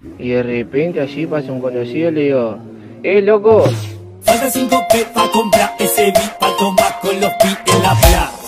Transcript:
Y de repente allí pasa un conocido y le digo, loco. Falta 5 P pa' comprar ese beat pa' tomar con los pi en la playa.